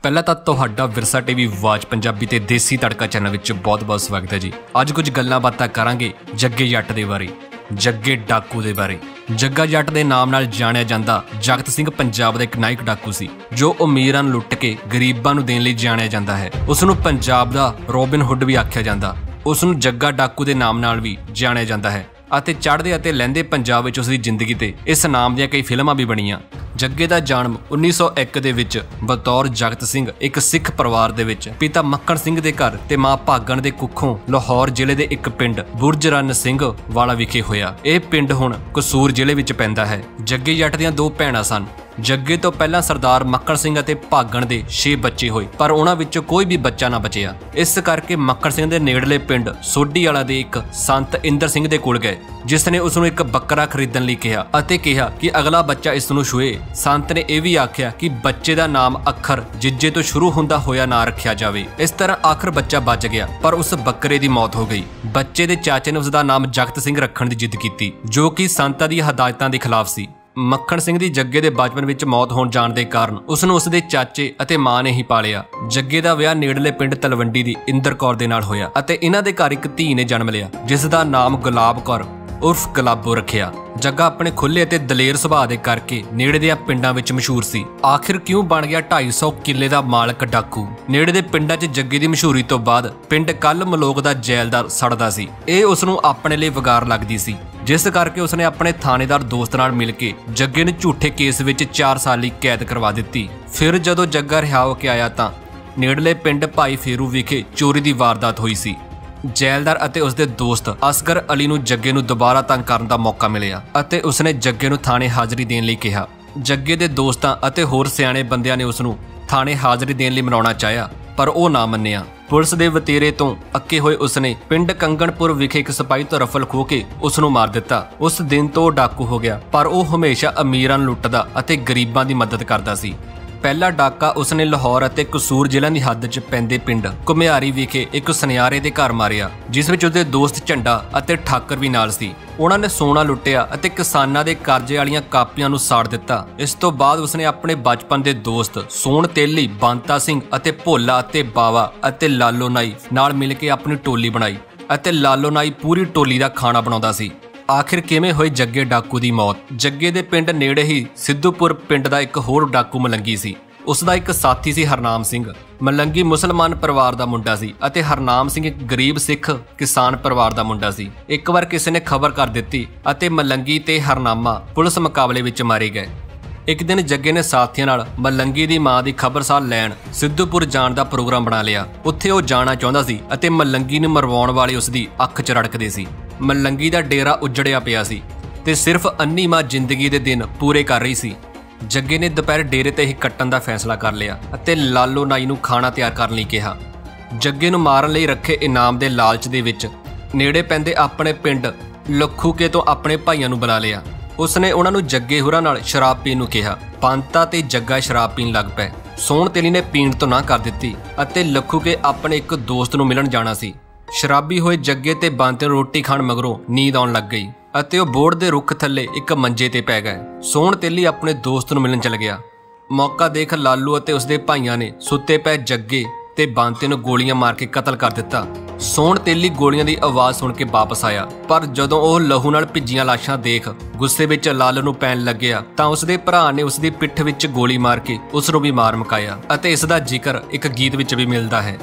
पहला तो तुहाडा विरसा टीवी वाच पंजाबी ते देसी तड़का चैनल विच बहुत बहुत स्वागत है जी। अज कुछ गल्लां बातां करांगे जग्गे जट दे बारे, जग्गे डाकू दे बारे। जग्गा जट दे नाम नाल जाणिया जांदा जगत सिंह पंजाब दा एक नायक डाकू सी जो अमीरां नूं लुੱਟ के गरीबां नूं देण लई जाणिया जांदा है। उस नूं पंजाब दा रॉबिन हुड भी आख्या जांदा। उस नूं जग्गा डाकू दे नाम नाल भी जाणिया जांदा है ਅਤੇ ਚੜ੍ਹਦੇ ਅਤੇ ਲਹਿੰਦੇ ਪੰਜਾਬ ਵਿੱਚ ਉਸ ਦੀ ਜ਼ਿੰਦਗੀ ਤੇ ਇਸ ਨਾਮ ਦੀਆਂ ਕਈ ਫਿਲਮਾਂ ਵੀ ਬਣੀਆਂ। ਜੱਗੇ ਦਾ ਜਨਮ 1901 ਦੇ ਵਿੱਚ ਬਤੌਰ ਜਗਤ ਸਿੰਘ ਇੱਕ ਸਿੱਖ ਪਰਿਵਾਰ ਦੇ ਵਿੱਚ ਪਿਤਾ ਮੱਕੜ ਸਿੰਘ ਦੇ ਘਰ ਤੇ ਮਾਂ ਭਾਗਣ ਦੇ ਕੁੱਖੋਂ ਲਾਹੌਰ ਜ਼ਿਲ੍ਹੇ ਦੇ ਇੱਕ ਪਿੰਡ ਬੁਰਜ ਰਣ ਸਿੰਘ ਵਾਲਾ ਵਿਖੇ ਹੋਇਆ। ਇਹ ਪਿੰਡ ਹੁਣ ਕਸੂਰ ਜ਼ਿਲ੍ਹੇ ਵਿੱਚ ਪੈਂਦਾ ਹੈ। ਜੱਗੇ ਜੱਟ ਦੀਆਂ ਦੋ ਭੈਣਾਂ ਸਨ। जग्गे तो पहला सरदार मक्कड़ सिंह ਅਤੇ ਭਾਗਣ ਦੇ 6 ਬੱਚੇ ਹੋਏ ਪਰ ਉਹਨਾਂ ਵਿੱਚੋਂ ਕੋਈ ਵੀ ਬੱਚਾ ਨਾ ਬਚਿਆ। ਇਸ ਕਰਕੇ ਮੱਕੜ ਸਿੰਘ ਦੇ ਨੇੜਲੇ ਪਿੰਡ ਸੋਢੀ ਵਾਲਾ ਦੇ ਇੱਕ ਸੰਤ ਇੰਦਰ ਸਿੰਘ ਦੇ ਕੋਲ ਗਏ ਜਿਸ ਨੇ ਉਸ ਨੂੰ ਇੱਕ ਬੱਕਰਾ ਖਰੀਦਣ ਲਈ ਕਿਹਾ ਅਤੇ ਕਿਹਾ ਕਿ ਅਗਲਾ ਬੱਚਾ ਇਸ ਨੂੰ ਛੂਏ। ਸੰਤ ਨੇ ਇਹ ਵੀ ਆਖਿਆ ਕਿ ਬੱਚੇ ਦਾ ਨਾਮ ਅੱਖਰ ਜਿੱਜੇ ਤੋਂ ਸ਼ੁਰੂ ਹੁੰਦਾ ਹੋਇਆ ਨਾ ਰੱਖਿਆ ਜਾਵੇ। ਇਸ ਤਰ੍ਹਾਂ ਆਖਰ ਬੱਚਾ ਬਚ ਗਿਆ ਪਰ ਉਸ ਬੱਕਰੇ ਦੀ ਮੌਤ ਹੋ ਗਈ। ਬੱਚੇ ਦੇ ਚਾਚੇ ਨੇ ਉਸ ਦਾ ਨਾਮ ਜਗਤ ਸਿੰਘ ਰੱਖਣ ਦੀ ਜਿੱਦ ਕੀਤੀ ਜੋ ਕਿ ਸੰਤਾਂ ਦੀ ਹਦਾਇਤਾਂ ਦੇ ਖਿਲਾਫ ਸੀ। ਮੱਖਣ ਸਿੰਘ ਦੀ ਜੱਗੇ ਦੇ ਬਚਪਨ ਵਿੱਚ ਮੌਤ ਹੋਣ ਜਾਣ ਦੇ ਕਾਰਨ ਉਸ ਨੂੰ ਉਸ ਦੇ ਚਾਚੇ ਅਤੇ ਮਾਂ ਨੇ ਹੀ ਪਾਲਿਆ। ਜੱਗੇ ਦਾ ਵਿਆਹ ਨੇੜਲੇ ਪਿੰਡ ਤਲਵੰਡੀ ਦੀ ਇੰਦਰ ਕੌਰ ਦੇ ਨਾਲ ਹੋਇਆ ਅਤੇ ਇਹਨਾਂ ਦੇ ਘਰ ਇੱਕ ਧੀ ਨੇ ਜਨਮ ਲਿਆ ਜਿਸ ਦਾ ਨਾਮ ਗੁਲਾਬ ਕੌਰ ਉਰਫ ਗੁਲਾਬੋ ਰੱਖਿਆ। ਜੱਗਾ ਆਪਣੇ ਖੁੱਲੇ ਅਤੇ ਦਲੇਰ ਸੁਭਾਅ ਦੇ ਕਰਕੇ ਨੇੜੇ ਦੇ ਪਿੰਡਾਂ ਵਿੱਚ ਮਸ਼ਹੂਰ ਸੀ। ਆਖਿਰ ਕਿਉਂ ਬਣ ਗਿਆ 250 ਕਿੱਲੇ ਦਾ ਮਾਲਕ ਡਾਕੂ। ਨੇੜੇ ਦੇ ਪਿੰਡਾਂ 'ਚ ਜੱਗੇ ਦੀ ਮਸ਼ਹੂਰੀ ਤੋਂ ਬਾਅਦ ਪਿੰਡ ਕੱਲ ਮਲੋਕ ਦਾ ਜੈਲਦਾਰ ਸੜਦਾ ਸੀ। ਇਹ ਉਸ ਨੂੰ ਆਪਣੇ ਲਈ ਵਿਗਾਰ ਲੱਗਦੀ ਸੀ ਜਿਸ ਕਰਕੇ ਉਸਨੇ ਆਪਣੇ ਥਾਣੇਦਾਰ ਦੋਸਤ ਨਾਲ ਮਿਲ ਕੇ ਜੱਗੇ ਨੂੰ ਝੂਠੇ ਕੇਸ ਵਿੱਚ 4 ਸਾਲ ਲਈ ਕੈਦ ਕਰਵਾ ਦਿੱਤੀ। ਫਿਰ ਜਦੋਂ ਜੱਗਾ ਰਿਹਾ ਹੋ ਕੇ ਆਇਆ ਤਾਂ ਨੇੜਲੇ ਪਿੰਡ ਭਾਈ ਫੇਰੂ ਵਿਖੇ ਚੋਰੀ ਦੀ ਵਾਰਦਾਤ ਹੋਈ ਸੀ। ਜੈਲਦਾਰ ਅਤੇ ਉਸਦੇ ਦੋਸਤ ਅਸਗਰ ਅਲੀ ਨੂੰ ਜੱਗੇ ਨੂੰ ਦੁਬਾਰਾ ਤੰਗ ਕਰਨ ਦਾ ਮੌਕਾ ਮਿਲਿਆ ਅਤੇ ਉਸਨੇ ਜੱਗੇ ਨੂੰ ਥਾਣੇ ਹਾਜ਼ਰੀ ਦੇਣ ਲਈ ਕਿਹਾ। ਜੱਗੇ ਦੇ ਦੋਸਤਾਂ ਅਤੇ ਹੋਰ ਸਿਆਣੇ ਬੰਦਿਆਂ ਨੇ ਉਸ ਨੂੰ ਥਾਣੇ ਹਾਜ਼ਰੀ ਦੇਣ ਲਈ ਮਨਾਉਣਾ ਚਾਹਿਆ ਪਰ ਉਹ ਨਾ ਮੰਨਿਆ। ਪੁਲਿਸ ਦੇ ਵਤੀਰੇ ਤੋਂ ਅੱਕੇ ਹੋਏ ਉਸਨੇ ਪਿੰਡ ਕੰਗਣਪੁਰ ਵਿਖੇ ਇੱਕ ਸਿਪਾਹੀ ਤੋਂ ਰਫਲ ਖੋਹ ਕੇ ਉਸ ਨੂੰ ਮਾਰ ਦਿੱਤਾ। ਉਸ ਦਿਨ ਤੋਂ ਡਾਕੂ ਹੋ ਗਿਆ ਪਰ ਉਹ ਹਮੇਸ਼ਾ ਅਮੀਰਾਂ ਨੂੰ ਲੁੱਟਦਾ ਅਤੇ ਗਰੀਬਾਂ ਦੀ ਮਦਦ ਕਰਦਾ ਸੀ। ਪਹਿਲਾ ਡਾਕਾ ਉਸਨੇ ਲਾਹੌਰ ਅਤੇ ਕਸੂਰ ਜ਼ਿਲ੍ਹਿਆਂ ਦੀ ਹੱਦ 'ਚ ਪੈਂਦੇ ਪਿੰਡ ਘੁਮਿਆਰੀ ਵਿਖੇ ਇੱਕ ਸੁਨਿਆਰੇ ਦੇ ਘਰ ਮਾਰਿਆ ਜਿਸ ਵਿੱਚ ਉਸਦੇ ਦੋਸਤ ਝੰਡਾ ਅਤੇ ਠਾਕਰ ਵੀ ਨਾਲ ਸੀ। ਉਹਨਾਂ ਨੇ ਸੋਨਾ ਲੁੱਟਿਆ ਅਤੇ ਕਿਸਾਨਾਂ ਦੇ ਕਰਜ਼ੇ ਵਾਲੀਆਂ ਕਾਪੀਆਂ ਨੂੰ ਸਾੜ ਦਿੱਤਾ। ਇਸ ਤੋਂ ਬਾਅਦ ਉਸਨੇ ਆਪਣੇ ਬਚਪਨ ਦੇ ਦੋਸਤ ਸੋਹਣ ਤੇਲੀ, ਬੰਤਾ ਸਿੰਘ ਅਤੇ ਭੋਲਾ ਅਤੇ ਬਾਵਾ ਅਤੇ ਲਾਲੋ ਨਾਈ ਨਾਲ ਮਿਲ ਕੇ ਆਪਣੀ ਟੋਲੀ ਬਣਾਈ ਅਤੇ ਲਾਲੋ ਨਾਈ ਪੂਰੀ ਟੋਲੀ ਦਾ ਖਾਣਾ ਬਣਾਉਂਦਾ ਸੀ। ਆਖਿਰ ਕਿਵੇਂ ਹੋਈ ਜੱਗੇ ਡਾਕੂ ਦੀ ਮੌਤ। ਜੱਗੇ ਦੇ ਪਿੰਡ ਨੇੜੇ ਹੀ ਸਿੱਧੂਪੁਰ ਪਿੰਡ ਦਾ ਇੱਕ ਹੋਰ ਡਾਕੂ ਮਲੰਗੀ ਸੀ। ਉਸ ਦਾ ਇੱਕ ਸਾਥੀ ਸੀ ਹਰਨਾਮ ਸਿੰਘ। ਮਲੰਗੀ ਮੁਸਲਮਾਨ ਪਰਿਵਾਰ ਦਾ ਮੁੰਡਾ ਸੀ ਅਤੇ ਹਰਨਾਮ ਸਿੰਘ ਇੱਕ ਗਰੀਬ ਸਿੱਖ ਕਿਸਾਨ ਪਰਿਵਾਰ ਦਾ ਮੁੰਡਾ ਸੀ। ਇੱਕ ਵਾਰ ਕਿਸੇ ਨੇ ਖਬਰ ਕਰ ਦਿੱਤੀ ਅਤੇ ਮਲੰਗੀ ਤੇ ਹਰਨਾਮਾ ਪੁਲਿਸ ਮੁਕਾਬਲੇ ਵਿੱਚ ਮਾਰੇ ਗਏ। ਇੱਕ ਦਿਨ ਜੱਗੇ ਨੇ ਸਾਥੀਆਂ ਨਾਲ ਮਲੰਗੀ ਦੀ ਮਾਂ ਦੀ ਖਬਰਸਾਰ ਲੈਣ ਸਿੱਧੂਪੁਰ ਜਾਣ ਦਾ ਪ੍ਰੋਗਰਾਮ ਬਣਾ ਲਿਆ। ਉੱਥੇ ਉਹ ਜਾਣਾ ਚਾਹੁੰਦਾ ਸੀ ਅਤੇ ਮਲੰਗੀ ਨੂੰ ਮਰਵਾਉਣ ਵਾਲੇ ਉਸ ਦੀ ਅੱਖ 'ਚ ਰੜਕਦੇ ਸੀ। ਮਲੰਗੀ ਦਾ ਡੇਰਾ ਉਜੜਿਆ ਪਿਆ ਸੀ ਤੇ ਸਿਰਫ ਅੰਨੀ ਮਾਂ ਜ਼ਿੰਦਗੀ ਦੇ ਦਿਨ ਪੂਰੇ ਕਰ ਰਹੀ ਸੀ। ਜੱਗੇ ਨੇ ਦੁਪਹਿਰ ਡੇਰੇ ਤੇ ਹੀ ਕੱਟਣ ਦਾ ਫੈਸਲਾ ਕਰ ਲਿਆ ਅਤੇ ਲਾਲੋ ਨਾਈ ਨੂੰ ਖਾਣਾ ਤਿਆਰ ਕਰਨ ਲਈ ਕਿਹਾ। ਜੱਗੇ ਨੂੰ ਮਾਰਨ ਲਈ ਰੱਖੇ ਇਨਾਮ ਦੇ ਲਾਲਚ ਦੇ ਵਿੱਚ ਨੇੜੇ ਪੈਂਦੇ ਆਪਣੇ ਪਿੰਡ ਲੱਖੂਕੇ ਤੋਂ ਆਪਣੇ ਭਾਈਆਂ ਨੂੰ ਬੁਲਾ ਲਿਆ। ਉਸਨੇ ਉਹਨਾਂ ਨੂੰ ਜੱਗੇ ਹੋਰਾਂ ਨਾਲ ਸ਼ਰਾਬ ਪੀਣ ਨੂੰ ਕਿਹਾ। ਬੰਤਾ ਤੇ ਜੱਗਾ ਸ਼ਰਾਬ ਪੀਣ ਲੱਗ ਪਏ। ਸੋਹਣ ਤੇਲੀ ਨੇ ਪੀਣ ਤੋਂ ਨਾ ਕਰ ਦਿੱਤੀ ਅਤੇ ਲੱਖੂਕੇ ਆਪਣੇ ਇੱਕ ਦੋਸਤ ਨੂੰ ਮਿਲਣ ਜਾਣਾ ਸੀ। ਸ਼ਰਾਬੀ ਹੋਏ ਜੱਗੇ ਤੇ ਬੰਤੇ ਨੂੰ ਰੋਟੀ ਖਾਣ ਮਗਰੋਂ ਨੀਂਦ ਆਉਣ ਲੱਗ ਗਈ ਅਤੇ ਉਹ ਬੋਰਡ ਦੇ ਰੁੱਖ ਥੱਲੇ ਇੱਕ ਮੰਜੇ ਤੇ ਪੈ ਗਏ। ਸੋਹਣ ਤੇਲੀ ਆਪਣੇ ਦੋਸਤ ਨੂੰ ਮਿਲਣ ਚਲ ਗਿਆ। ਮੌਕਾ ਦੇਖ ਲਾਲੂ ਅਤੇ ਉਸਦੇ ਭਾਈਆਂ ਨੇ ਸੁੱਤੇ ਪਏ ਜੱਗੇ ਤੇ ਬੰਤੇ ਨੂੰ ਗੋਲੀਆਂ ਮਾਰ ਕੇ ਕਤਲ ਕਰ ਦਿੱਤਾ। ਸੋਹਣ ਤੇਲੀ ਗੋਲੀਆਂ ਦੀ ਆਵਾਜ਼ ਸੁਣ ਕੇ ਵਾਪਸ ਆਇਆ ਪਰ ਜਦੋਂ ਉਹ ਲਹੂ ਨਾਲ ਭਿੱਜੀਆਂ ਲਾਸ਼ਾਂ ਦੇਖ ਗੁੱਸੇ ਵਿੱਚ ਲਾਲੂ ਨੂੰ ਪੈਣ ਲੱਗਿਆ ਤਾਂ ਉਸਦੇ ਭਰਾ ਨੇ ਉਸਦੀ ਪਿੱਠ ਵਿੱਚ ਗੋਲੀ ਮਾਰ ਕੇ ਉਸ ਨੂੰ ਵੀ ਮਾਰ ਮੁਕਾਇਆ ਅਤੇ ਇਸ ਦਾ ਜ਼ਿਕਰ ਇੱਕ ਗੀਤ ਵਿੱਚ ਵੀ ਮਿਲਦਾ ਹੈ।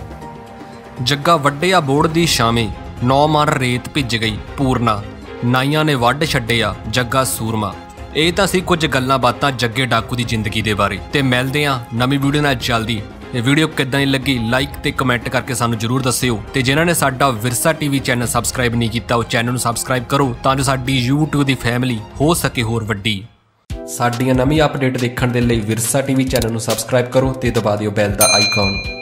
ਜੱਗਾ ਵੱਢਿਆ ਬੋੜ ਦੀ ਛਾਵੇਂ 9 ਮਣ ਰੇਤ ਭਿੱਜ ਗਈ ਪੂਰਨਾ ਨਾਈਆਂ ਨੇ ਵੱਢ ਛੱਡਿਆ ਜੱਗਾ ਸੂਰਮਾ। ਇਹ ਤਾਂ ਸੀ ਕੁਝ ਗੱਲਾਂ ਬਾਤਾਂ ਜੱਗੇ ਡਾਕੂ ਦੀ ਜ਼ਿੰਦਗੀ ਦੇ ਬਾਰੇ ਤੇ ਮਿਲਦੇ ਹਾਂ ਨਵੀਂ ਵੀਡੀਓ ਨਾਲ ਜਲਦੀ। ਇਹ ਵੀਡੀਓ ਕਿੱਦਾਂ ਦੀ ਲੱਗੀ ਲਾਈਕ ਤੇ ਕਮੈਂਟ ਕਰਕੇ ਸਾਨੂੰ ਜ਼ਰੂਰ ਦੱਸਿਓ ਤੇ ਜਿਨ੍ਹਾਂ ਨੇ ਸਾਡਾ ਵਿਰਸਾ ਟੀਵੀ ਚੈਨਲ ਸਬਸਕ੍ਰਾਈਬ ਨਹੀਂ ਕੀਤਾ ਉਹ ਚੈਨਲ ਨੂੰ ਸਬਸਕ੍ਰਾਈਬ ਕਰੋ ਤਾਂ ਜੋ ਸਾਡੀ YouTube ਦੀ ਫੈਮਿਲੀ ਹੋ ਸਕੇ ਹੋਰ ਵੱਡੀ। ਸਾਡੀਆਂ ਨਵੀਂ ਅਪਡੇਟ ਦੇਖਣ ਦੇ ਲਈ ਵਿਰਸਾ ਟੀਵੀ ਚੈਨਲ ਨੂੰ ਸਬਸਕ੍ਰਾਈਬ ਕਰੋ ਤੇ ਦਬਾ ਦਿਓ ਬੈਲ ਦਾ ਆਈਕਨ।